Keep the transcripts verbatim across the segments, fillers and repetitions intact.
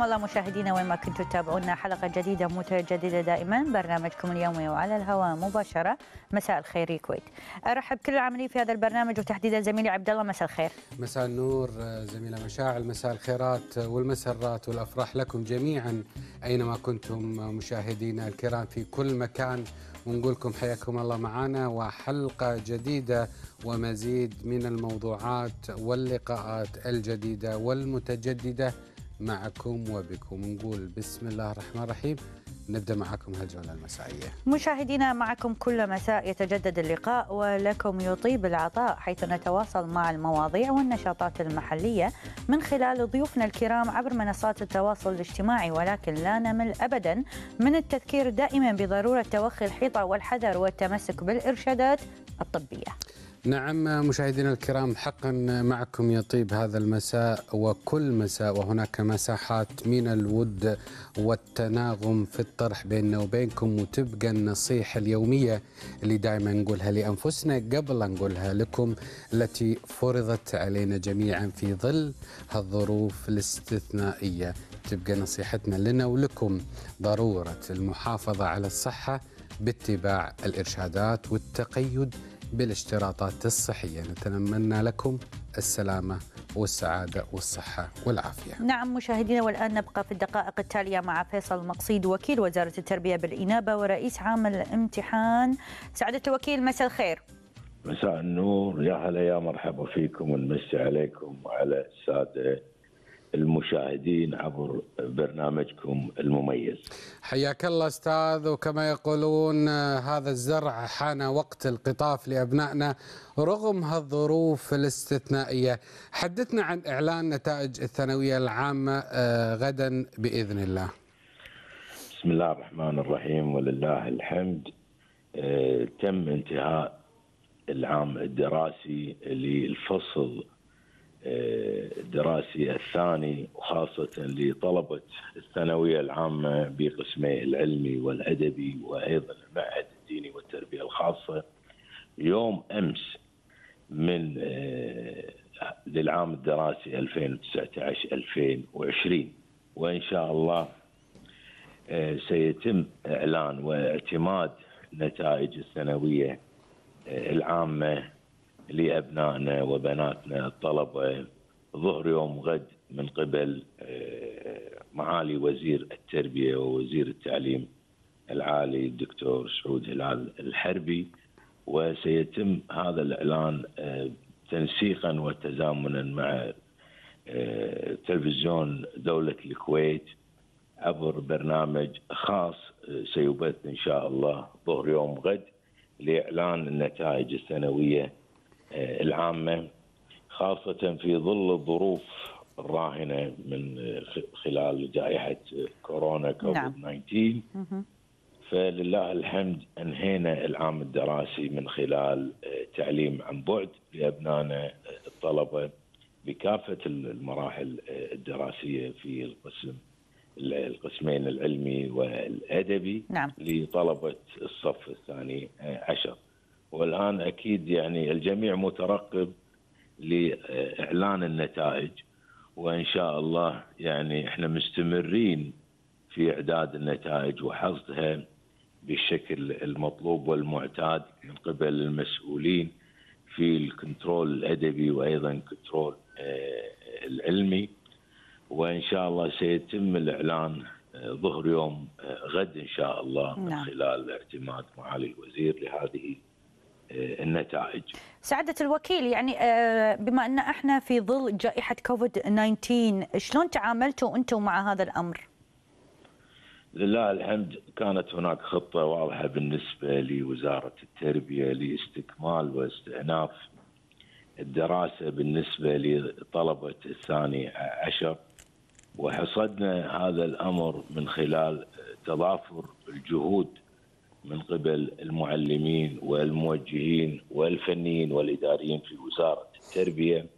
الله مشاهدينا وين ما كنتوا تتابعونا، حلقة جديدة متجددة دائما، برنامجكم اليومي وعلى الهواء مباشرة. مساء الخير يا كويت. ارحب كل العاملين في هذا البرنامج وتحديدا زميلي عبد الله. مساء الخير. مساء النور زميلة مشاعل، مساء الخيرات والمسرات والافراح لكم جميعا اينما كنتم مشاهدينا الكرام في كل مكان، ونقول لكم حياكم الله معنا وحلقة جديدة ومزيد من الموضوعات واللقاءات الجديدة والمتجددة معكم وبكم. نقول بسم الله الرحمن الرحيم، نبدأ معكم هالجولة المسائية. مشاهدينا معكم كل مساء يتجدد اللقاء ولكم يطيب العطاء، حيث نتواصل مع المواضيع والنشاطات المحلية من خلال ضيوفنا الكرام عبر منصات التواصل الاجتماعي، ولكن لا نمل أبدا من التذكير دائما بضرورة توخي الحيطة والحذر والتمسك بالإرشادات الطبية. نعم مشاهدينا الكرام، حقا معكم يطيب هذا المساء وكل مساء، وهناك مساحات من الود والتناغم في الطرح بيننا وبينكم، وتبقى النصيحة اليومية اللي دائما نقولها لأنفسنا قبل أن نقولها لكم، التي فرضت علينا جميعا في ظل هالظروف الاستثنائية. تبقى نصيحتنا لنا ولكم ضرورة المحافظة على الصحة باتباع الإرشادات والتقيد بالاشتراطات الصحية. نتمنى لكم السلامة والسعادة والصحة والعافية. نعم مشاهدينا، والآن نبقى في الدقائق التالية مع فيصل مقصيد، وكيل وزارة التربية بالإنابة ورئيس عام الامتحان. سعادة الوكيل مساء الخير. مساء النور، يا هلا يا مرحبا فيكم، ونمسي عليكم وعلى السادة المشاهدين عبر برنامجكم المميز. حياك الله أستاذ، وكما يقولون هذا الزرع حان وقت القطاف لأبنائنا رغم هالظروف الاستثنائية. حدثنا عن إعلان نتائج الثانوية العامة غدا بإذن الله. بسم الله الرحمن الرحيم ولله الحمد. تم انتهاء العام الدراسي للفصل الدراسي الثاني، وخاصة لطلبة الثانوية العامة بقسمي العلمي والأدبي وأيضا المعهد الديني والتربية الخاصة يوم أمس من للعام الدراسي ألفين وتسعة عشر ألفين وعشرين، وإن شاء الله سيتم إعلان واعتماد نتائج الثانوية العامة لأبنائنا وبناتنا الطلبة ظهر يوم غد من قبل معالي وزير التربية ووزير التعليم العالي الدكتور سعود هلال الحربي. وسيتم هذا الإعلان تنسيقا وتزامنا مع تلفزيون دولة الكويت عبر برنامج خاص سيبث إن شاء الله ظهر يوم غد لإعلان النتائج الثانوية العامة، خاصة في ظل الظروف الراهنة من خلال جائحة كورونا كوفيد تسعة عشر. نعم. فلله الحمد أنهينا العام الدراسي من خلال تعليم عن بعد لأبنائنا الطلبة بكافة المراحل الدراسية في القسم القسمين العلمي والأدبي. نعم. لطلبة الصف الثاني عشر. والآن أكيد يعني الجميع مترقب لإعلان النتائج، وإن شاء الله يعني إحنا مستمرين في إعداد النتائج وحصدها بالشكل المطلوب والمعتاد من قبل المسؤولين في الكنترول الأدبي وأيضا الكنترول العلمي. وإن شاء الله سيتم الإعلان ظهر يوم غد إن شاء الله من خلال اعتماد معالي الوزير لهذه النتائج. سعادة الوكيل، يعني بما أن احنا في ظل جائحة كوفيد تسعة عشر، شلون تعاملتوا أنتم مع هذا الأمر؟ لله الحمد كانت هناك خطة واضحة بالنسبة لوزارة التربية لاستكمال واستئناف الدراسة بالنسبة لطلبة الثاني عشر، وحصدنا هذا الأمر من خلال تضافر الجهود من قبل المعلمين والموجهين والفنيين والإداريين في وزارة التربية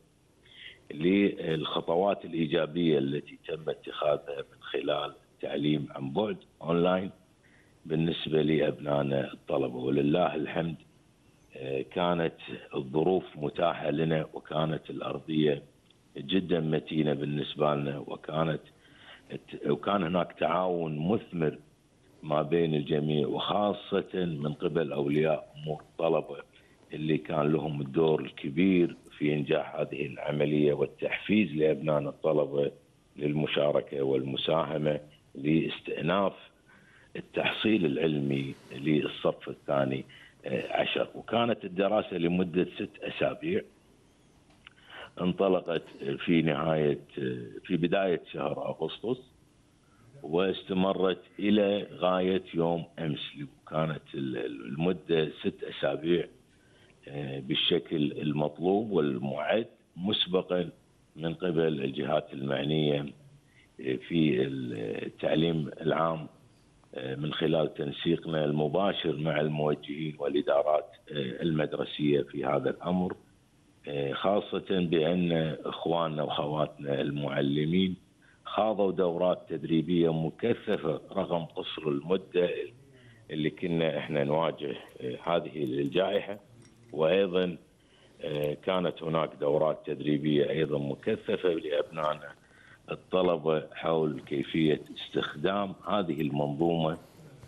للخطوات الإيجابية التي تم اتخاذها من خلال التعليم عن بعد أونلاين بالنسبة لأبنائنا الطلبة. ولله الحمد كانت الظروف متاحة لنا، وكانت الأرضية جدا متينة بالنسبة لنا، وكانت وكان هناك تعاون مثمر ما بين الجميع، وخاصة من قبل أولياء أمور الطلبة اللي كان لهم الدور الكبير في إنجاح هذه العملية والتحفيز لأبنائنا الطلبة للمشاركة والمساهمة لاستئناف التحصيل العلمي للصف الثاني عشر. وكانت الدراسة لمدة ست أسابيع، انطلقت في نهاية في بداية شهر أغسطس واستمرت إلى غاية يوم أمس. وكانت المدة ست أسابيع بالشكل المطلوب والمعد مسبقا من قبل الجهات المعنية في التعليم العام من خلال تنسيقنا المباشر مع الموجهين والإدارات المدرسية في هذا الأمر، خاصة بأن إخواننا وأخواتنا المعلمين خاضوا دورات تدريبية مكثفة رغم قصر المدة اللي كنا احنا نواجه هذه الجائحة. وأيضا كانت هناك دورات تدريبية أيضا مكثفة لأبنائنا الطلبة حول كيفية استخدام هذه المنظومة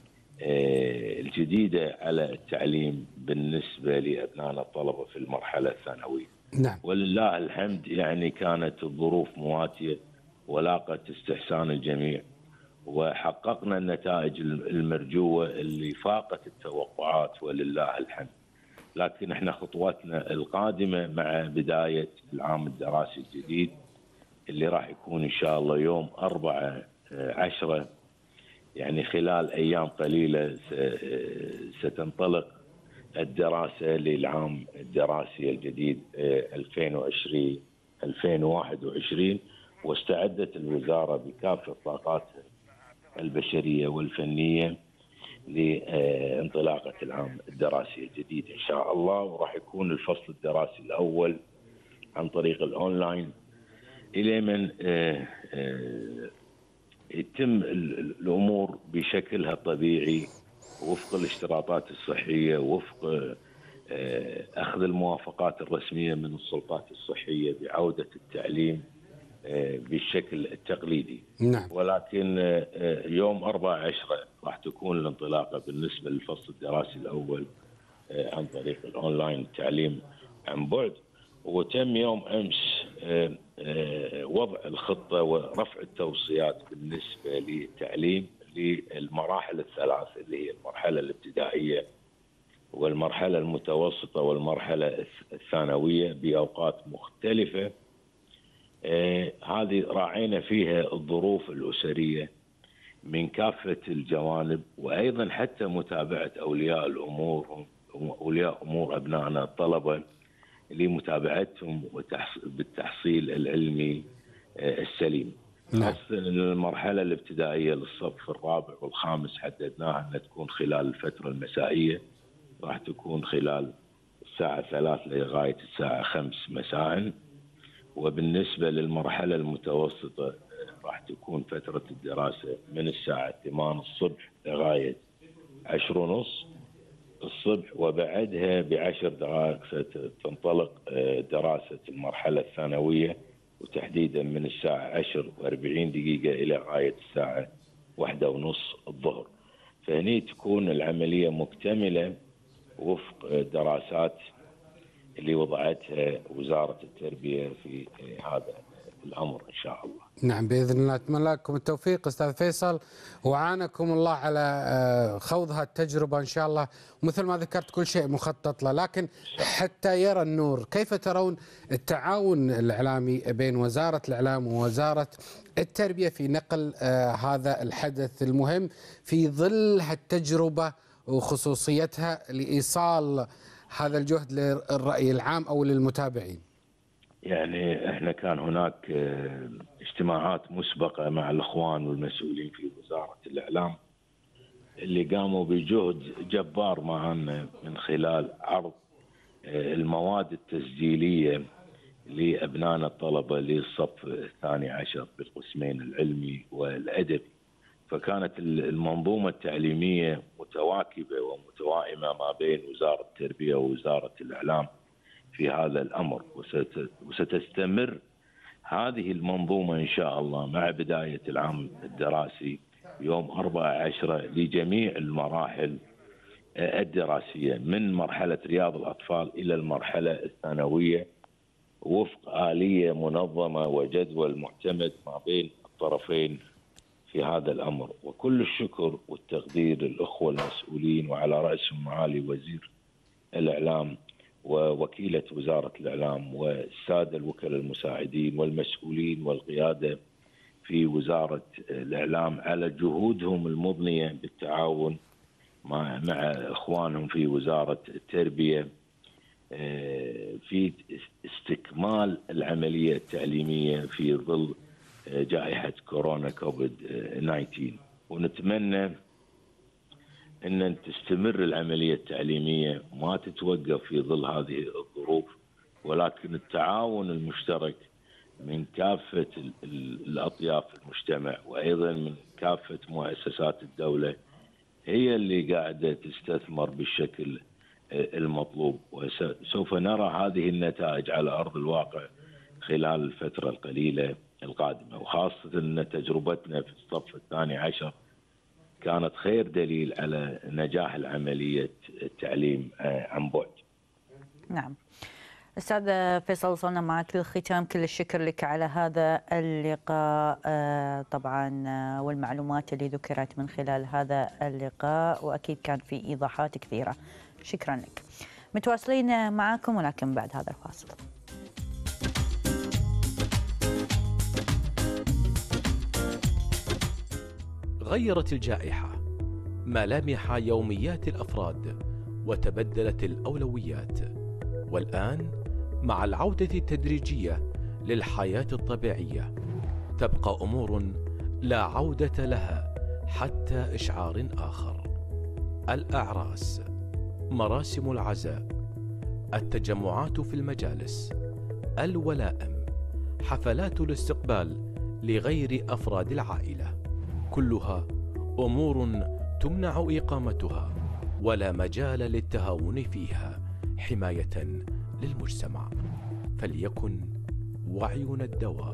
الجديدة على التعليم بالنسبة لأبنائنا الطلبة في المرحلة الثانوية. نعم. ولله الحمد يعني كانت الظروف مواتية ولاقت استحسان الجميع، وحققنا النتائج المرجوة اللي فاقت التوقعات ولله الحمد. لكن احنا خطواتنا القادمة مع بداية العام الدراسي الجديد اللي راح يكون ان شاء الله يوم أربعة عشرة، يعني خلال ايام قليلة ستنطلق الدراسة للعام الدراسي الجديد ألفين وعشرين ألفين وواحد وعشرين. واستعدت الوزارة بكافة طاقاتها البشرية والفنية لانطلاقة العام الدراسي الجديد إن شاء الله. وراح يكون الفصل الدراسي الأول عن طريق الأونلاين إلى من يتم الأمور بشكلها الطبيعي وفق الاشتراطات الصحية، وفق أخذ الموافقات الرسمية من السلطات الصحية بعودة التعليم بالشكل التقليدي. نعم. ولكن يوم أربعة عشرة راح تكون الانطلاقة بالنسبة للفصل الدراسي الأول عن طريق الأونلاين التعليم عن بعد. وتم يوم أمس وضع الخطة ورفع التوصيات بالنسبة للتعليم للمراحل الثلاث اللي هي المرحلة الابتدائية والمرحلة المتوسطة والمرحلة الثانوية بأوقات مختلفة. آه هذه راعينا فيها الظروف الأسرية من كافة الجوانب، وأيضا حتى متابعة أولياء الأمور أولياء أمور أبنائنا الطلبة لمتابعتهم بالتحصيل العلمي آه السليم. خاصة المرحلة الابتدائية للصف الرابع والخامس حددناها أنها تكون خلال الفترة المسائية، راح تكون خلال الساعة ثلاث لغاية الساعة خمس مساء. وبالنسبة للمرحلة المتوسطة راح تكون فترة الدراسة من الساعة ثمانية الصبح لغاية عشرة ونص الصبح، وبعدها بعشر دقائق ستنطلق دراسة المرحلة الثانوية، وتحديدا من الساعة عشر وأربعين دقيقة إلى غاية الساعة واحدة ونص الظهر. فهني تكون العملية مكتملة وفق دراسات اللي وضعتها وزارة التربية في هذا الأمر إن شاء الله. نعم بإذن الله. أتمنى لكم التوفيق أستاذ فيصل، وعانكم الله على خوض هالتجربة إن شاء الله. ومثل ما ذكرت كل شيء مخطط له، لكن حتى يرى النور كيف ترون التعاون الإعلامي بين وزارة الإعلام ووزارة التربية في نقل هذا الحدث المهم في ظل هالتجربة وخصوصيتها لإيصال هذا الجهد للرأي العام أو للمتابعين؟ يعني احنا كان هناك اجتماعات مسبقة مع الأخوان والمسؤولين في وزارة الإعلام اللي قاموا بجهد جبار معنا من خلال عرض المواد التسجيلية لأبنائنا الطلبة للصف الثاني عشر بالقسمين العلمي والأدبي. فكانت المنظومة التعليمية متواكبة ومتوائمة ما بين وزارة التربية ووزارة الإعلام في هذا الأمر، وستستمر هذه المنظومة إن شاء الله مع بداية العام الدراسي يوم أربعة عشرة لجميع المراحل الدراسية من مرحلة رياض الأطفال إلى المرحلة الثانوية وفق آلية منظمة وجدول معتمد ما بين الطرفين في هذا الأمر. وكل الشكر والتقدير للأخوة المسؤولين وعلى رأسهم معالي وزير الإعلام ووكيلة وزارة الإعلام والسادة الوكلاء المساعدين والمسؤولين والقيادة في وزارة الإعلام على جهودهم المضنية بالتعاون مع مع إخوانهم في وزارة التربية في استكمال العملية التعليمية في ظل جائحة كورونا كوفيد تسعة عشر. ونتمنى أن تستمر العملية التعليمية ما تتوقف في ظل هذه الظروف، ولكن التعاون المشترك من كافة الأطياف المجتمع وأيضا من كافة مؤسسات الدولة هي اللي قاعدة تستثمر بالشكل المطلوب، وسوف نرى هذه النتائج على أرض الواقع خلال الفترة القليلة القادمة. وخاصة أن تجربتنا في الصف الثاني عشر كانت خير دليل على نجاح العملية التعليم عن بعد. نعم أستاذ فيصل، وصلنا معك للختام. كل الشكر لك على هذا اللقاء طبعا والمعلومات اللي ذكرت من خلال هذا اللقاء، وأكيد كان في إيضاحات كثيرة. شكرا لك. متواصلين معكم ولكن بعد هذا الفاصل. غيرت الجائحة ملامح يوميات الأفراد وتبدلت الأولويات، والآن مع العودة التدريجية للحياة الطبيعية تبقى أمور لا عودة لها حتى إشعار آخر: الأعراس، مراسم العزاء، التجمعات في المجالس، الولائم، حفلات الاستقبال لغير أفراد العائلة، كلها أمور تمنع إقامتها ولا مجال للتهاون فيها حماية للمجتمع. فليكن وعينا الدواء.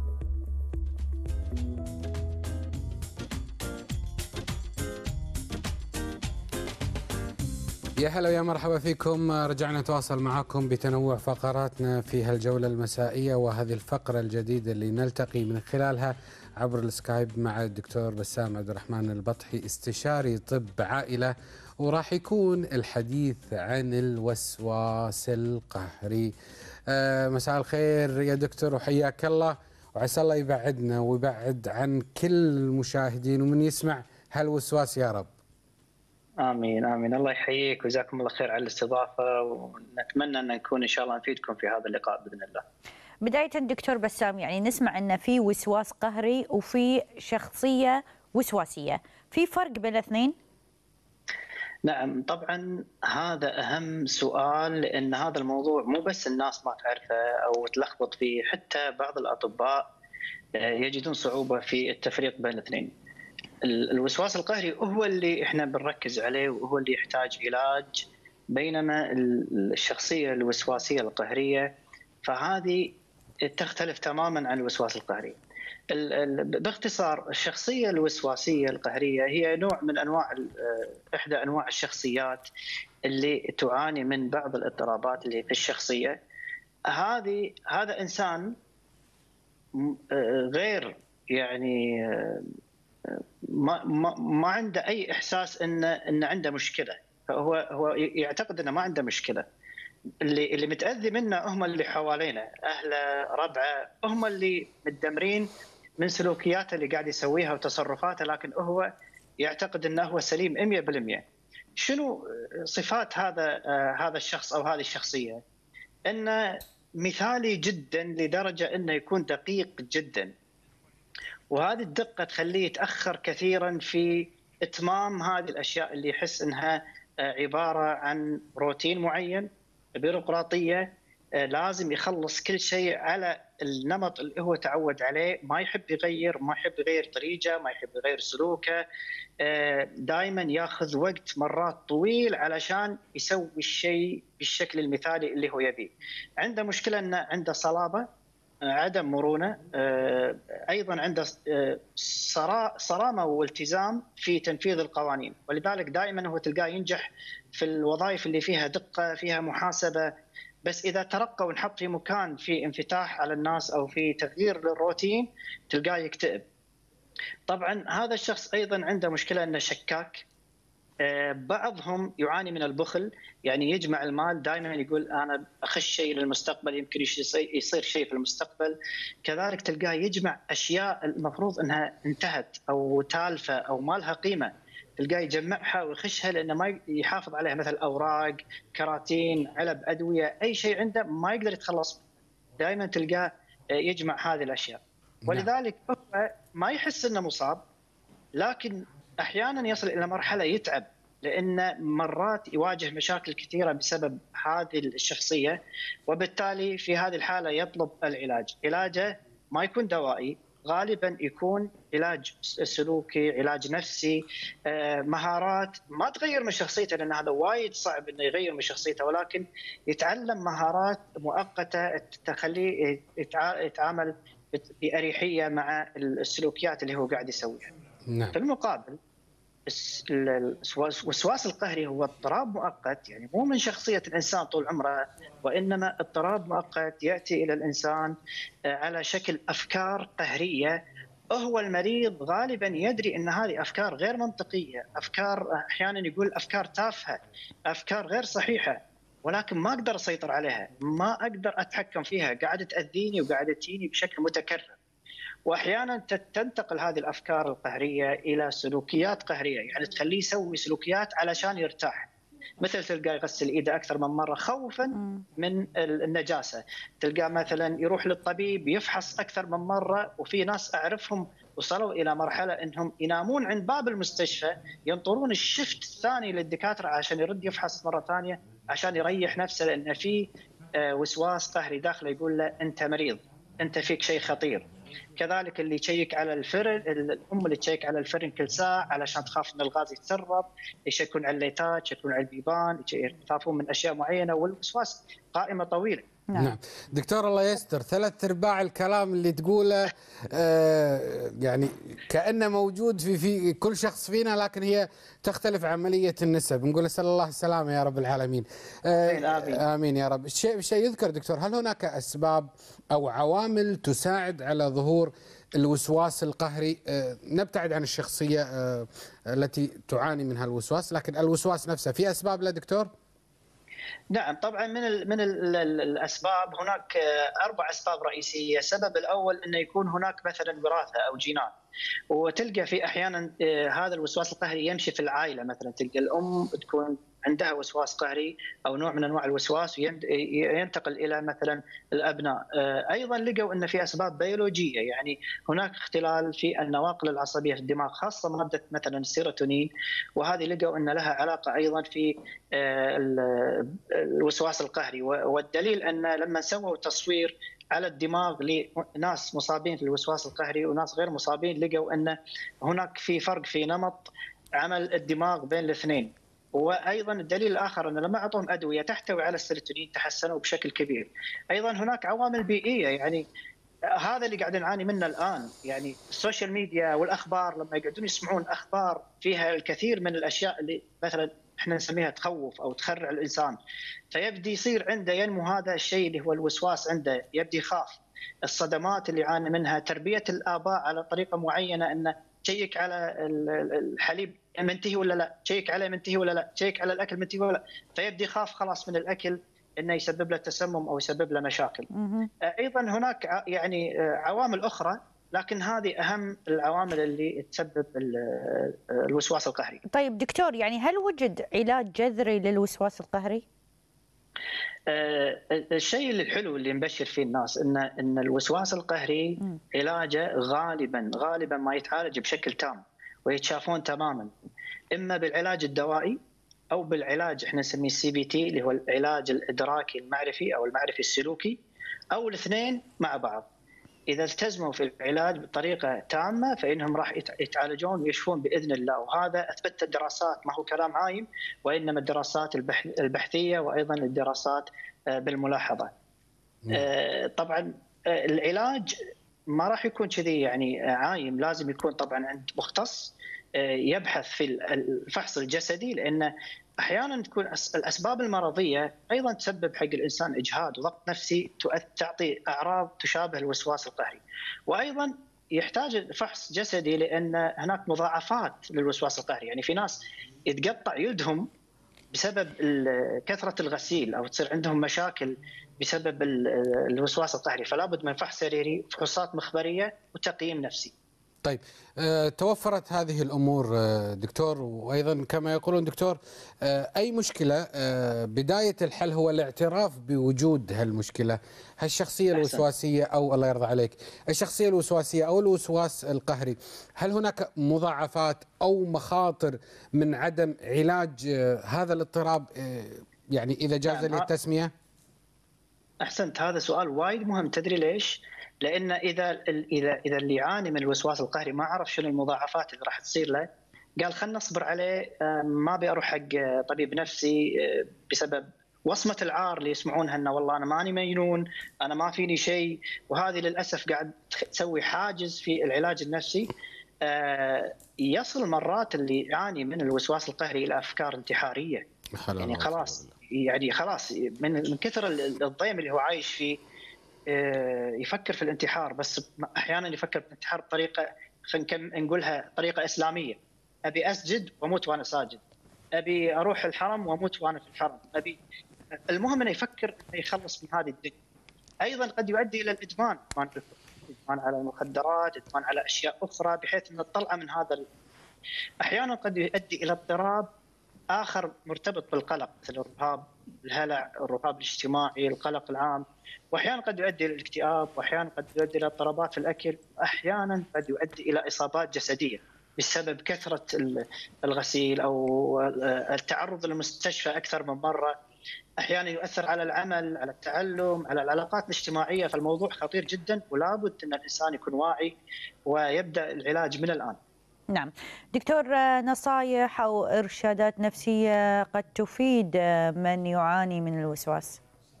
يا هلا ويا مرحبا فيكم. رجعنا نتواصل معكم بتنوع فقراتنا في هالجولة المسائية، وهذه الفقرة الجديدة اللي نلتقي من خلالها عبر السكايب مع الدكتور بسام عبد الرحمن البطحي، استشاري طب عائلة، وراح يكون الحديث عن الوسواس القهري. آه مساء الخير يا دكتور وحياك الله، وعسى الله يبعدنا ويبعد عن كل المشاهدين ومن يسمع هالوسواس يا رب. آمين آمين. الله يحييك وجزاكم الله خير على الاستضافة، ونتمنى أن نكون إن شاء الله نفيدكم في هذا اللقاء بإذن الله. بداية دكتور بسام، يعني نسمع أن في وسواس قهري وفي شخصية وسواسية، في فرق بين الاثنين؟ نعم طبعا هذا أهم سؤال، لأن هذا الموضوع مو بس الناس ما تعرفه أو تلخبط فيه، حتى بعض الأطباء يجدون صعوبة في التفريق بين الاثنين. الوسواس القهري هو اللي احنا بنركز عليه وهو اللي يحتاج علاج، بينما الشخصية الوسواسية القهرية فهذه تختلف تماما عن الوسواس القهري. باختصار الشخصية الوسواسية القهرية هي نوع من أنواع إحدى أنواع الشخصيات اللي تعاني من بعض الاضطرابات اللي في الشخصية. هذه هذا إنسان غير يعني ما ما ما عنده أي إحساس إن إن عنده مشكلة، فهو هو يعتقد إنه ما عنده مشكلة. اللي اللي متأذي منه هم اللي حوالينا، أهله، ربعه، هم اللي متدمرين من سلوكياته اللي قاعد يسويها وتصرفاته، لكن هو يعتقد انه هو سليم مئة بالمئة. شنو صفات هذا هذا الشخص او هذه الشخصيه؟ انه مثالي جدا لدرجه انه يكون دقيق جدا، وهذه الدقه تخليه يتاخر كثيرا في اتمام هذه الاشياء اللي يحس انها عباره عن روتين معين، بيروقراطيه، لازم يخلص كل شيء على النمط اللي هو تعود عليه، ما يحب يغير، ما يحب يغير طريقه، ما يحب يغير سلوكه، دائما ياخذ وقت مرات طويل علشان يسوي الشيء بالشكل المثالي اللي هو يبيه. عنده مشكله انه عنده صلابه، عدم مرونه، ايضا عنده صرامه والتزام في تنفيذ القوانين، ولذلك دائما هو تلقاه ينجح في الوظائف اللي فيها دقه فيها محاسبه. بس اذا ترقى ونحط في مكان في انفتاح على الناس او في تغيير للروتين تلقاه يكتئب. طبعا هذا الشخص ايضا عنده مشكله انه شكاك. بعضهم يعاني من البخل، يعني يجمع المال دائما يقول انا اخش شيء للمستقبل يمكن يصير شيء في المستقبل. كذلك تلقاه يجمع اشياء المفروض انها انتهت او تالفه او ما لها قيمه، تلقاه يجمعها ويخشها لانه ما يحافظ عليها، مثل اوراق، كراتين، علب ادويه، اي شيء عنده ما يقدر يتخلص منه، دائما تلقاه يجمع هذه الاشياء. ولذلك هو ما يحس انه مصاب، لكن احيانا يصل الى مرحله يتعب، لان مرات يواجه مشاكل كثيره بسبب هذه الشخصيه، وبالتالي في هذه الحاله يطلب العلاج. علاجه ما يكون دوائي، غالبا يكون علاج سلوكي، علاج نفسي، مهارات ما تغير من شخصيته، لان هذا وايد صعب انه يغير من شخصيته، ولكن يتعلم مهارات مؤقته تخليه يتعامل بأريحية مع السلوكيات اللي هو قاعد يسويها. نعم. في المقابل الوسواس القهري هو اضطراب مؤقت، يعني مو من شخصية الإنسان طول عمره، وإنما اضطراب مؤقت يأتي إلى الإنسان على شكل أفكار قهرية. هو المريض غالبا يدري أن هذه أفكار غير منطقية، أفكار أحيانا يقول أفكار تافهة، أفكار غير صحيحة، ولكن ما أقدر أسيطر عليها، ما أقدر أتحكم فيها، قاعدة تأذيني وقاعدة تجيني بشكل متكرر. وأحيانا تنتقل هذه الأفكار القهرية إلى سلوكيات قهرية، يعني تخليه يسوي سلوكيات علشان يرتاح، مثل تلقاه يغسل إيده أكثر من مرة خوفا من النجاسة، تلقاه مثلا يروح للطبيب يفحص أكثر من مرة. وفي ناس أعرفهم وصلوا إلى مرحلة أنهم ينامون عند باب المستشفى ينطرون الشفت الثاني للدكاترة عشان يرد يفحص مرة ثانية عشان يريح نفسه، لأن في وسواس قهري داخله يقول له أنت مريض، أنت فيك شيء خطير. كذلك اللي يشيك على الفرن، الأم اللي تشيك على الفرن كل ساعة علشان تخاف أن الغاز يتسرب، يشيكون على الليتات، يشيكون على البيبان، يخافون من أشياء معينة، والوسواس قائمة طويلة. نعم. نعم دكتور الله يستر، ثلاث ارباع الكلام اللي تقوله آه يعني كأنه موجود في في كل شخص فينا، لكن هي تختلف عملية النسب. نقول اسال الله السلامة يا رب العالمين. آه آمين. آمين يا رب. الشيء الشيء يذكر دكتور، هل هناك اسباب او عوامل تساعد على ظهور الوسواس القهري؟ آه نبتعد عن الشخصية آه التي تعاني من هالوسواس، لكن الوسواس نفسه في اسباب له دكتور؟ نعم طبعا من ال من ال الاسباب هناك اربع اسباب رئيسيه. السبب الاول انه يكون هناك مثلا وراثه او جينات، وتلقى في احيانا هذا الوسواس القهري يمشي في العائله، مثلا تلقى الام تكون عندها وسواس قهري او نوع من انواع الوسواس وينتقل الى مثلا الابناء. ايضا لقوا ان في اسباب بيولوجيه، يعني هناك اختلال في النواقل العصبيه في الدماغ، خاصه ماده مثلا السيروتونين، وهذه لقوا ان لها علاقه ايضا في الوسواس القهري. والدليل ان لما سووا تصوير على الدماغ لناس مصابين في الوسواس القهري وناس غير مصابين، لقوا ان هناك في فرق في نمط عمل الدماغ بين الاثنين. وايضا الدليل الاخر ان لما اعطوهم ادويه تحتوي على السيروتونين تحسنوا بشكل كبير. ايضا هناك عوامل بيئيه، يعني هذا اللي قاعد نعاني منه الان، يعني السوشيال ميديا والاخبار، لما يقعدون يسمعون اخبار فيها الكثير من الاشياء اللي مثلا احنا نسميها تخوف او تخرع الانسان، فيبدي يصير عنده ينمو هذا الشيء اللي هو الوسواس عنده، يبدي يخاف. الصدمات اللي يعاني منها، تربيه الاباء على طريقه معينه، انه تشيك على الحليب منتهي ولا لا، تشيك عليه منتهي ولا لا، تشيك على الاكل منتهي ولا لا، فيبدي يخاف خلاص من الاكل انه يسبب له تسمم او يسبب له مشاكل. ايضا هناك يعني عوامل اخرى، لكن هذه اهم العوامل اللي تسبب الوسواس القهري. طيب دكتور، يعني هل وجد علاج جذري للوسواس القهري؟ آه الشيء الحلو اللي نبشر فيه الناس ان ان الوسواس القهري م. علاجه غالبا غالبا ما يتعالج بشكل تام ويتشافون تماما، اما بالعلاج الدوائي او بالعلاج احنا نسميه السي بي تي اللي هو العلاج الادراكي المعرفي او المعرفي السلوكي، او الاثنين مع بعض. اذا التزموا في العلاج بطريقه تامه فانهم راح يتعالجون ويشفون باذن الله، وهذا اثبتت الدراسات، ما هو كلام عايم، وانما الدراسات البحثيه وايضا الدراسات بالملاحظه. طبعا العلاج ما راح يكون كذي يعني عايم، لازم يكون طبعا عند مختص يبحث في الفحص الجسدي، لان احيانا تكون الاسباب المرضيه ايضا تسبب حق الانسان اجهاد وضغط نفسي تعطي اعراض تشابه الوسواس القهري، وايضا يحتاج فحص جسدي لان هناك مضاعفات للوسواس القهري. يعني في ناس يتقطع يدهم بسبب كثره الغسيل او تصير عندهم مشاكل بسبب الوسواس القهري، فلا بد من فحص سريري، فحوصات مخبريه وتقييم نفسي. طيب أه توفرت هذه الأمور أه دكتور، وأيضا كما يقولون دكتور أه أي مشكلة أه بداية الحل هو الاعتراف بوجود هالمشكلة، هالشخصية الوسواسية أو الله يرضى عليك الشخصية الوسواسية أو الوسواس القهري، هل هناك مضاعفات أو مخاطر من عدم علاج أه هذا الاضطراب أه يعني إذا جاز لي التسمية؟ أحسنت، هذا سؤال وايد مهم. تدري ليش؟ لان اذا اذا اذا اللي يعاني من الوسواس القهري ما عرف شنو المضاعفات اللي راح تصير له، قال خلنا نصبر عليه، ما ابي اروح حق طبيب نفسي بسبب وصمه العار اللي يسمعونها انه والله انا ماني مجنون، انا ما فيني شيء، وهذه للاسف قاعد تسوي حاجز في العلاج النفسي. يصل مرات اللي يعاني من الوسواس القهري الى افكار انتحاريه، يعني خلاص يعني خلاص من من كثر الضيم اللي هو عايش فيه يفكر في الانتحار، بس احيانا يفكر في الانتحار بطريقه خلينا نقولها طريقه اسلاميه، ابي اسجد واموت وانا ساجد، ابي اروح الحرم واموت وانا في الحرم، ابي المهم انه يفكر انه يخلص من هذه الدنيا. ايضا قد يؤدي الى الادمان، ادمان على المخدرات، ادمان على اشياء اخرى، بحيث ان الطلعه من هذا احيانا قد يؤدي الى اضطراب اخر مرتبط بالقلق، مثل الرهاب، الهلع، الرهاب الاجتماعي، القلق العام، واحيانا قد يؤدي الى الاكتئاب، واحيانا قد يؤدي الى اضطرابات في الاكل، واحيانا قد يؤدي الى اصابات جسديه بسبب كثره الغسيل او التعرض للمستشفى اكثر من مره. احيانا يؤثر على العمل، على التعلم، على العلاقات الاجتماعيه، فالموضوع خطير جدا ولا بد ان الانسان يكون واعي ويبدا العلاج من الان. نعم دكتور، نصائح أو إرشادات نفسية قد تفيد من يعاني من الوسواس؟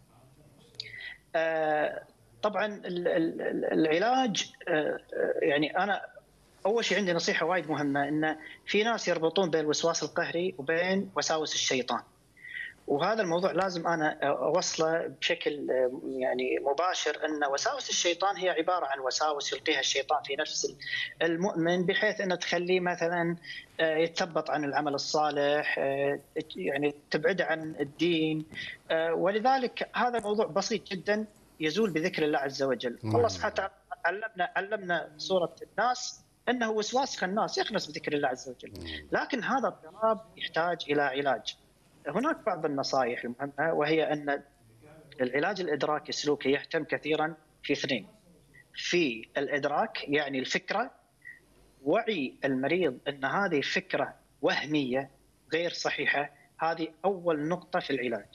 طبعا العلاج يعني أنا أول شيء عندي نصيحة وايد مهمة، إن في ناس يربطون بين الوسواس القهري وبين وساوس الشيطان، وهذا الموضوع لازم أنا أوصله بشكل يعني مباشر، أن وساوس الشيطان هي عبارة عن وساوس يلقيها الشيطان في نفس المؤمن بحيث أنه تخليه مثلا يتثبط عن العمل الصالح، يعني تبعده عن الدين، ولذلك هذا الموضوع بسيط جدا يزول بذكر الله عز وجل. الله سبحانه وتعالى علمنا علمنا سورة الناس أنه وسواس خناس يخنس بذكر الله عز وجل، لكن هذا اضطراب يحتاج إلى علاج. هناك بعض النصائح المهمة، وهي أن العلاج الإدراكي السلوكي يهتم كثيرا في اثنين: في الإدراك يعني الفكرة، وعي المريض أن هذه فكرة وهمية غير صحيحة، هذه أول نقطة في العلاج.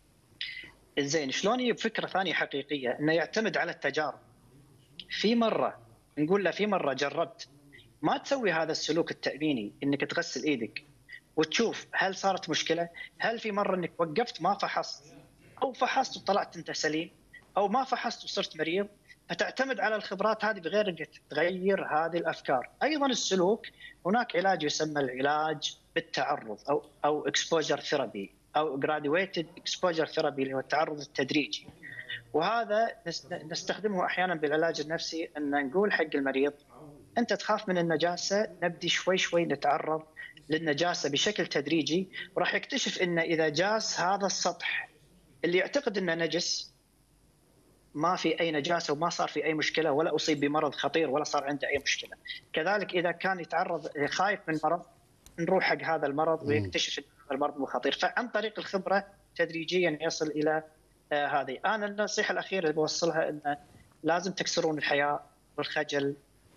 زين، شلون يجيب فكرة ثانية حقيقية؟ أنه يعتمد على التجارب. في مرة نقول له في مرة جربت ما تسوي هذا السلوك التأميني، أنك تغسل إيدك وتشوف هل صارت مشكلة، هل في مرة أنك وقفت ما فحصت، أو فحصت وطلعت أنت سليم، أو ما فحصت وصرت مريض، فتعتمد على الخبرات هذه بغير أنك تغير هذه الأفكار. أيضا السلوك هناك علاج يسمى العلاج بالتعرض أو أو exposure therapy أو graduated exposure therapy اللي هو التعرض التدريجي، وهذا نستخدمه أحيانا بالعلاج النفسي، أن نقول حق المريض أنت تخاف من النجاسة، نبدي شوي شوي نتعرض للنجاسة بشكل تدريجي، وراح يكتشف أن إذا جاس هذا السطح اللي يعتقد أنه نجس ما في أي نجاسة وما صار في أي مشكلة ولا أصيب بمرض خطير ولا صار عنده أي مشكلة. كذلك إذا كان يتعرض خايف من مرض نروح حق هذا المرض ويكتشف أن هذا المرض مو خطير، فعن طريق الخبرة تدريجيا يصل إلى آه هذه. أنا النصيحة الأخيرة اللي بوصلها أن لازم تكسرون الحياء والخجل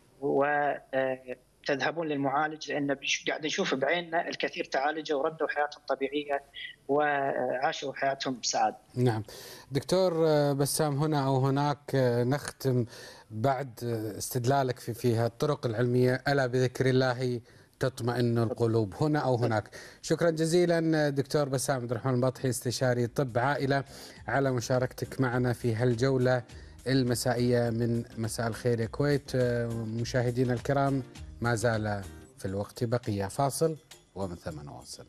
وتذهبون للمعالج، لأن قاعد نشوف بعيننا الكثير تعالجوا وردوا حياتهم طبيعية وعاشوا حياتهم بسعادة. نعم دكتور بسام، هنا أو هناك نختم بعد استدلالك في فيها الطرق العلمية ألا بذكر الله تطمئن القلوب، هنا أو هناك. شكرا جزيلا دكتور بسام عبد الرحمن البطحي، استشاري طب عائلة، على مشاركتك معنا في هالجولة المسائية من مساء الخير يا كويت. مشاهدينا الكرام، ما زال في الوقت بقية، فاصل ومن ثم نواصل.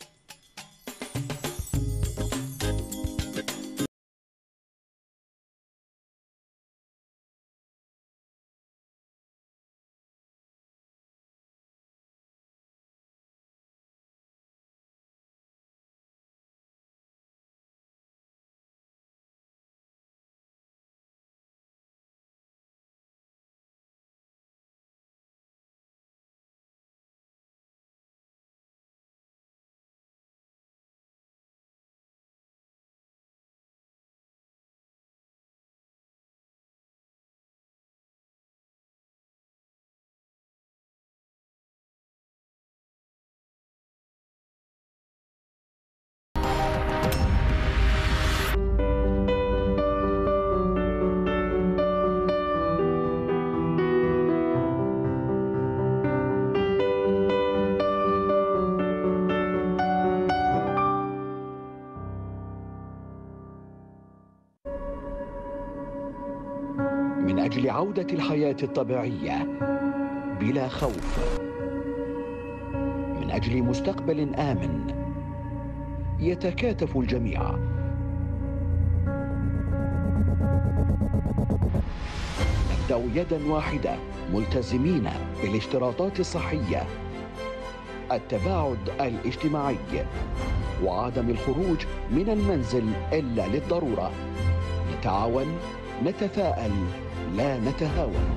من أجل عودة الحياة الطبيعية بلا خوف، من أجل مستقبل آمن، يتكاتف الجميع. نبدأ يدا واحدة ملتزمين بالاشتراطات الصحية، التباعد الاجتماعي، وعدم الخروج من المنزل إلا للضرورة. نتعاون، نتفاءل، لا نتهاون.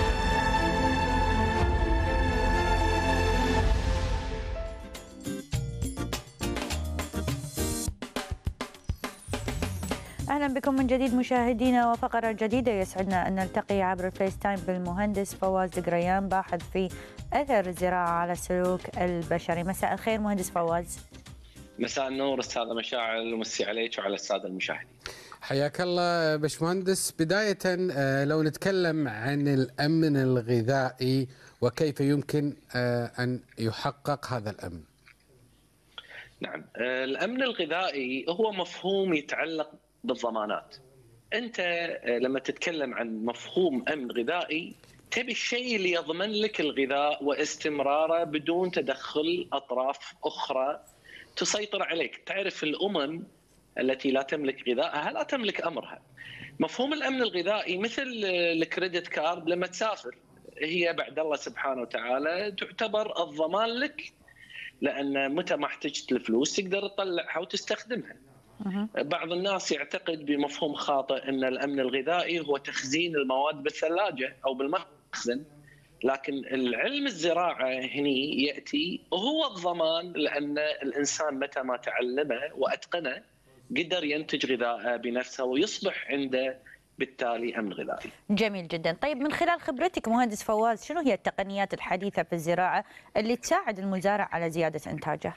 أهلا بكم من جديد مشاهدينا، وفقرة جديدة يسعدنا أن نلتقي عبر الفيس تايم بالمهندس فواز دقريان، باحث في أثر الزراعة على السلوك البشري. مساء الخير مهندس فواز. مساء النور أستاذة مشاعل، ومسي عليك وعلى السادة المشاهدين. حياك الله باشمهندس. بداية لو نتكلم عن الأمن الغذائي وكيف يمكن أن يحقق هذا الأمن. نعم، الأمن الغذائي هو مفهوم يتعلق بالضمانات. أنت لما تتكلم عن مفهوم أمن غذائي تبي الشيء اللي يضمن لك الغذاء واستمراره بدون تدخل أطراف أخرى تسيطر عليك. تعرف الأمم التي لا تملك غذائها لا تملك أمرها. مفهوم الأمن الغذائي مثل الكريدت كارد، لما تسافر هي بعد الله سبحانه وتعالى تعتبر الضمان لك، لأن متى ما احتجت الفلوس تقدر تطلعها وتستخدمها. بعض الناس يعتقد بمفهوم خاطئ أن الأمن الغذائي هو تخزين المواد بالثلاجة أو بالمخزن، لكن العلم الزراعة هني يأتي هو الضمان، لأن الإنسان متى ما تعلمه وأتقنه قدر ينتج غذاءه بنفسه ويصبح عنده بالتالي أمن غذائي. جميل جدا. طيب من خلال خبرتك مهندس فواز، شنو هي التقنيات الحديثة في الزراعة اللي تساعد المزارع على زيادة إنتاجه؟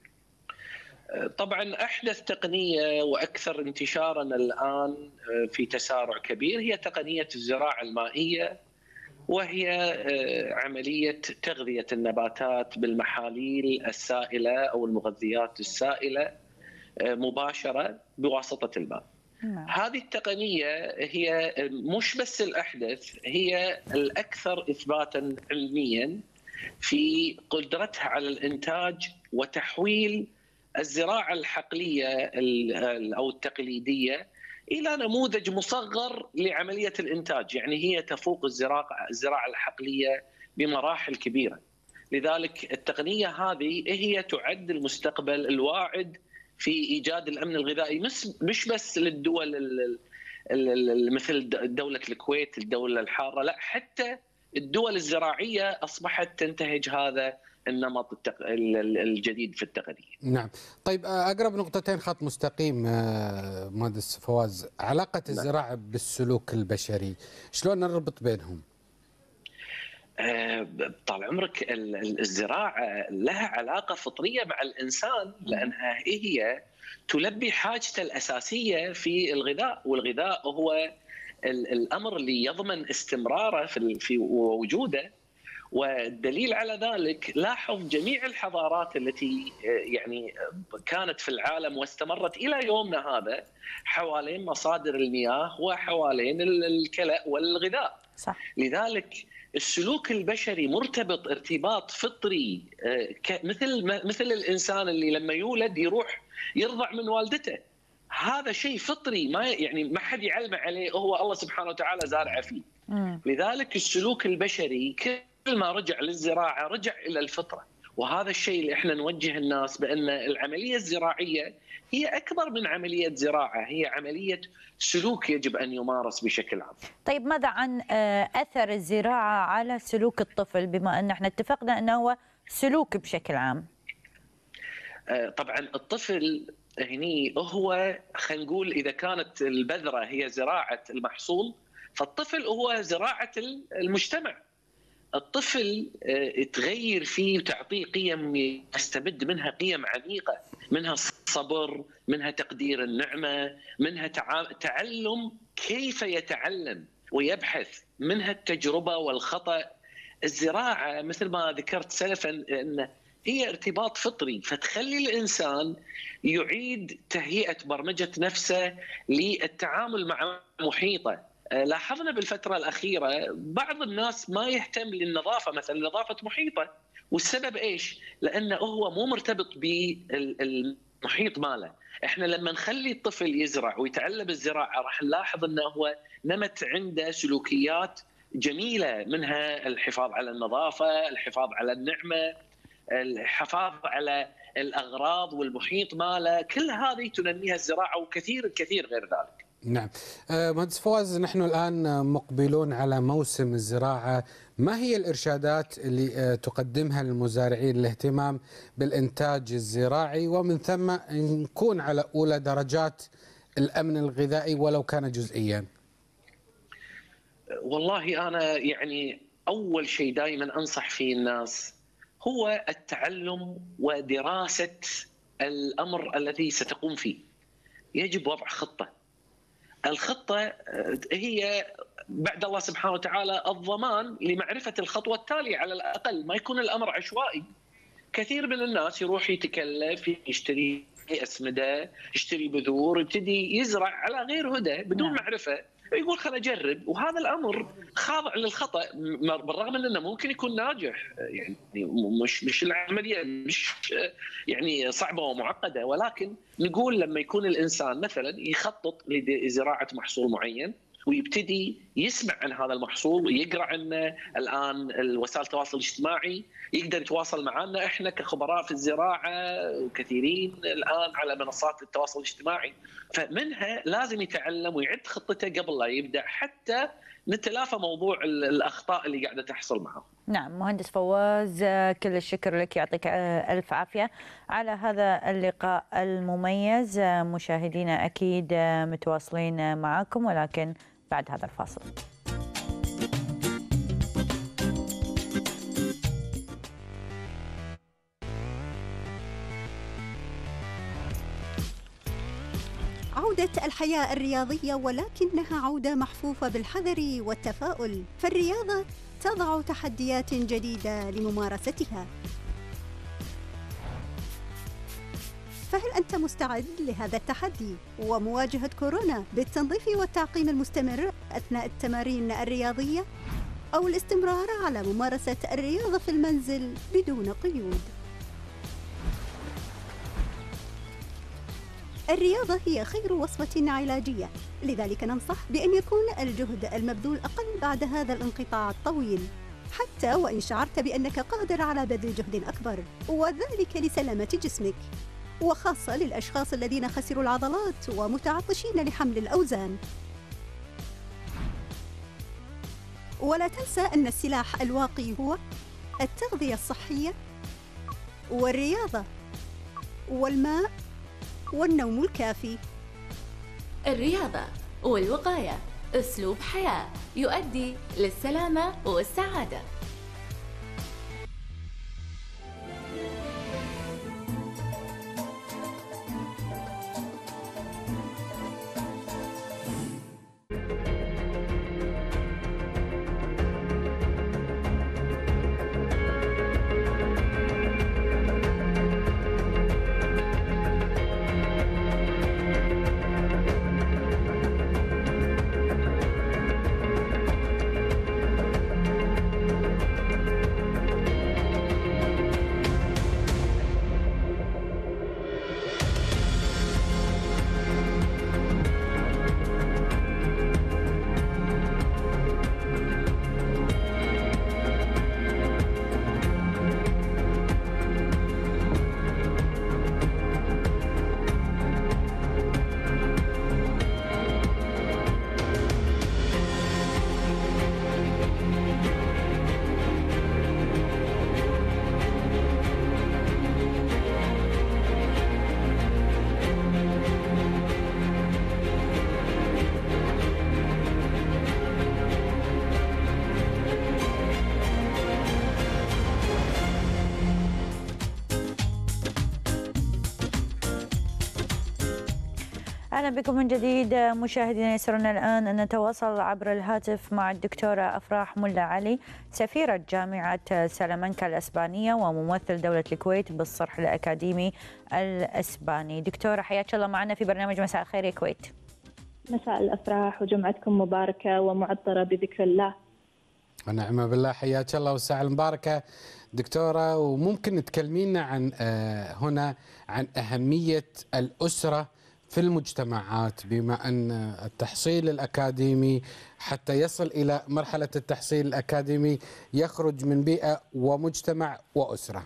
طبعا أحدث تقنية وأكثر انتشارا الآن في تسارع كبير هي تقنية الزراعة المائية، وهي عملية تغذية النباتات بالمحاليل السائلة أو المغذيات السائلة مباشرة بواسطة الماء. نعم. هذه التقنية هي مش بس الأحدث، هي الأكثر إثباتا علميا في قدرتها على الإنتاج وتحويل الزراعة الحقلية أو التقليدية إلى نموذج مصغر لعملية الإنتاج. يعني هي تفوق الزراعة الزراعة الحقلية بمراحل كبيرة. لذلك التقنية هذه هي تعد المستقبل الواعد في إيجاد الأمن الغذائي، مش بس للدول مثل دولة الكويت الدولة الحارة، لا حتى الدول الزراعية أصبحت تنتهج هذا النمط الجديد في التقنية. نعم. طيب أقرب نقطتين خط مستقيم مهندس فواز، علاقة الزراعة بالسلوك البشري، شلون نربط بينهم؟ طال عمرك الزراعة لها علاقة فطرية مع الإنسان، لأنها هي تلبي حاجته الأساسية في الغذاء، والغذاء هو الأمر اللي يضمن استمراره في وجوده. والدليل على ذلك لاحظ جميع الحضارات التي يعني كانت في العالم واستمرت إلى يومنا هذا حوالين مصادر المياه وحوالين الكلأ والغذاء. صح. لذلك السلوك البشري مرتبط ارتباط فطري مثل مثل الإنسان اللي لما يولد يروح يرضع من والدته. هذا شيء فطري، ما يعني ما حد يعلم عليه، هو الله سبحانه وتعالى زارعه فيه. مم. لذلك السلوك البشري كل ما رجع للزراعة رجع إلى الفطرة، وهذا الشيء اللي احنا نوجه الناس بأن العملية الزراعية هي أكبر من عملية زراعة، هي عملية سلوك يجب أن يمارس بشكل عام. طيب ماذا عن أثر الزراعة على سلوك الطفل، بما أن احنا اتفقنا أنه هو سلوك بشكل عام؟ طبعا الطفل هني هو، خلينا نقول إذا كانت البذرة هي زراعة المحصول، فالطفل هو زراعة المجتمع. الطفل تغير فيه وتعطيه قيم يستبد منها قيم عميقة، منها الصبر، منها تقدير النعمة، منها تعلم كيف يتعلم ويبحث، منها التجربة والخطأ. الزراعة مثل ما ذكرت سلفا أن هي ارتباط فطري، فتخلي الإنسان يعيد تهيئة برمجة نفسه للتعامل مع محيطه. لاحظنا بالفترة الأخيرة بعض الناس ما يهتم للنظافة، مثلا نظافة محيطه، والسبب إيش؟ لأنه هو مو مرتبط بالمحيط ماله. إحنا لما نخلي الطفل يزرع ويتعلم الزراعة راح نلاحظ أنه هو نمت عنده سلوكيات جميلة، منها الحفاظ على النظافة، الحفاظ على النعمة، الحفاظ على الأغراض والمحيط ماله، كل هذه تنميها الزراعة وكثير كثير غير ذلك. نعم. مهندس فواز، نحن الآن مقبلون على موسم الزراعة، ما هي الإرشادات اللي تقدمها للمزارعين للاهتمام بالإنتاج الزراعي، ومن ثم نكون على أولى درجات الأمن الغذائي ولو كان جزئيا؟ والله أنا يعني أول شيء دائما أنصح فيه الناس هو التعلم ودراسة الأمر الذي ستقوم فيه. يجب وضع خطة. الخطة هي بعد الله سبحانه وتعالى الضمان لمعرفة الخطوة التالية على الأقل، ما يكون الأمر عشوائي. كثير من الناس يروح يتكلف، يشتري أسمدة، يشتري بذور، يبتدي يزرع على غير هدى بدون معرفة، يقول خلينا أجرب، وهذا الأمر خاضع للخطأ بالرغم من أنه ممكن يكون ناجح. يعني مش مش العملية مش يعني صعبة ومعقدة، ولكن نقول لما يكون الإنسان مثلا يخطط لزراعة محصول معين ويبتدي يسمع عن هذا المحصول ويقرأ عنه، الآن وسائل التواصل الاجتماعي يقدر يتواصل معنا احنا كخبراء في الزراعة، وكثيرين الآن على منصات التواصل الاجتماعي، فمنها لازم يتعلم ويعد خطته قبل لا يبدأ حتى نتلافى موضوع الأخطاء اللي قاعدة تحصل معه. نعم مهندس فواز، كل الشكر لك، يعطيك ألف عافية على هذا اللقاء المميز. مشاهدينا أكيد متواصلين معكم، ولكن بعد هذا الفاصل. عودة الحياة الرياضية، ولكنها عودة محفوفة بالحذر والتفاؤل، فالرياضة تضع تحديات جديدة لممارستها. فهل أنت مستعد لهذا التحدي ومواجهة كورونا بالتنظيف والتعقيم المستمر أثناء التمارين الرياضية، أو الاستمرار على ممارسة الرياضة في المنزل بدون قيود؟ الرياضة هي خير وصفة علاجية، لذلك ننصح بأن يكون الجهد المبذول أقل بعد هذا الانقطاع الطويل، حتى وإن شعرت بأنك قادر على بذل جهد أكبر، وذلك لسلامة جسمك، وخاصة للأشخاص الذين خسروا العضلات ومتعطشين لحمل الأوزان. ولا تنسى أن السلاح الواقي هو التغذية الصحية والرياضة والماء والنوم الكافي. الرياضة والوقاية أسلوب حياة يؤدي للسلامة والسعادة. أهلا بكم من جديد مشاهدينا. يسرنا الآن أن نتواصل عبر الهاتف مع الدكتورة أفراح ملا علي، سفيرة جامعة سلامانكا الإسبانية وممثل دولة الكويت بالصرح الأكاديمي الإسباني. دكتورة حياك الله معنا في برنامج مساء الخير يا كويت. مساء الأفراح وجمعتكم مباركة ومعطرة بذكر الله. ونعم بالله، حياك الله والساعة المباركة دكتورة. وممكن تكلمينا عن هنا عن أهمية الأسرة في المجتمعات، بما أن التحصيل الأكاديمي حتى يصل إلى مرحلة التحصيل الأكاديمي يخرج من بيئة ومجتمع وأسرة.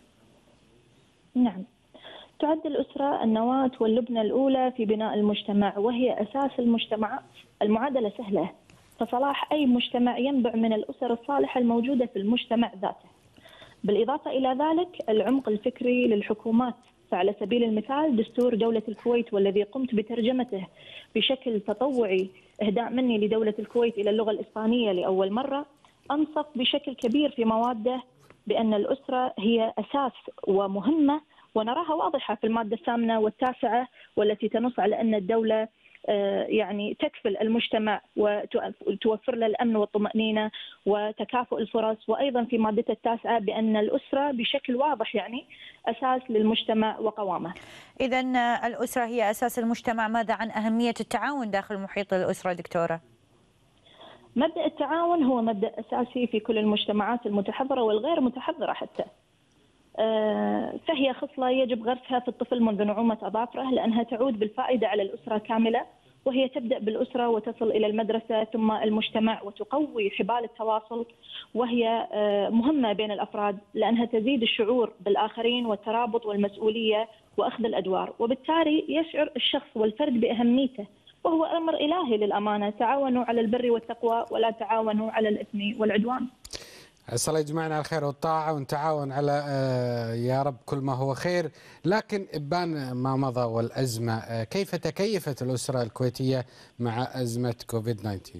نعم، تعد الأسرة النواة واللبنة الأولى في بناء المجتمع، وهي أساس المجتمع. المعادلة سهلة، فصلاح أي مجتمع ينبع من الأسر الصالحة الموجودة في المجتمع ذاته. بالإضافة إلى ذلك العمق الفكري للحكومات، فعلى سبيل المثال دستور دولة الكويت والذي قمت بترجمته بشكل تطوعي إهداء مني لدولة الكويت إلى اللغة الإسبانية لأول مرة، أنصف بشكل كبير في مواده بأن الأسرة هي أساس ومهمة، ونراها واضحة في المادة الثامنة والتاسعة والتي تنص على أن الدولة يعني تكفل المجتمع وتوفر له الأمن والطمأنينة وتكافؤ الفرص، وأيضا في مادته التاسعة بأن الأسرة بشكل واضح يعني أساس للمجتمع وقوامه. إذا الأسرة هي أساس المجتمع. ماذا عن أهمية التعاون داخل محيط الأسرة دكتورة؟ مبدأ التعاون هو مبدأ أساسي في كل المجتمعات المتحضرة والغير متحضرة حتى، فهي خصلة يجب غرسها في الطفل منذ نعومة أظافره، لأنها تعود بالفائدة على الأسرة كاملة، وهي تبدأ بالأسرة وتصل إلى المدرسة ثم المجتمع، وتقوي حبال التواصل، وهي مهمة بين الأفراد لأنها تزيد الشعور بالآخرين والترابط والمسؤولية وأخذ الأدوار، وبالتالي يشعر الشخص والفرد بأهميته، وهو أمر إلهي للأمانة. تعاونوا على البر والتقوى ولا تعاونوا على الإثم والعدوان. عسى الله يجمعنا على الخير والطاعة ونتعاون على يا رب كل ما هو خير. لكن إبان ما مضى والأزمة، كيف تكيفت الأسرة الكويتية مع أزمة كوفيد تسعة عشر؟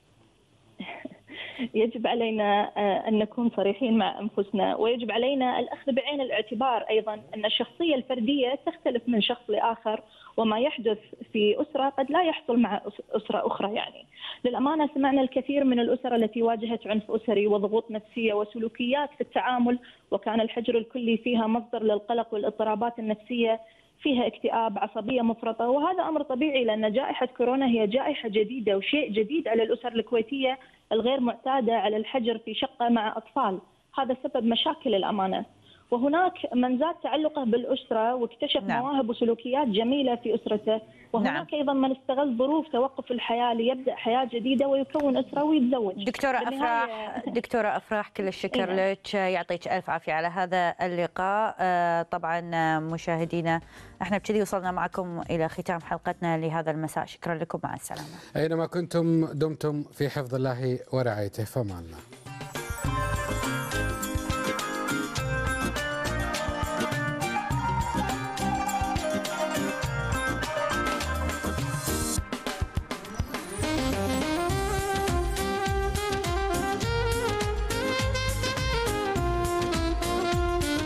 يجب علينا أن نكون صريحين مع أنفسنا، ويجب علينا الأخذ بعين الاعتبار أيضا أن الشخصية الفردية تختلف من شخص لآخر، وما يحدث في أسرة قد لا يحصل مع أسرة أخرى. يعني للأمانة سمعنا الكثير من الأسر التي واجهت عنف أسري وضغوط نفسية وسلوكيات في التعامل، وكان الحجر الكلي فيها مصدر للقلق والاضطرابات النفسية، فيها اكتئاب، عصبية مفرطة، وهذا أمر طبيعي لأن جائحة كورونا هي جائحة جديدة وشيء جديد على الأسر الكويتية الغير معتادة على الحجر في شقة مع أطفال. هذا سبب مشاكل الأمانة. وهناك من زاد تعلقه بالأسرة واكتشف نعم. مواهب وسلوكيات جميلة في أسرته، وهناك نعم. أيضا من استغل ظروف توقف الحياة ليبدأ حياة جديدة ويكون أسرة ويتزوج. دكتورة أفراح دكتورة أفراح كل الشكر إيه. لك، يعطيك ألف عافية على هذا اللقاء. طبعا مشاهدينا احنا بكذي وصلنا معكم إلى ختام حلقتنا لهذا المساء. شكرا لكم، مع السلامة. أينما كنتم دمتم في حفظ الله ورعايته، فمان الله.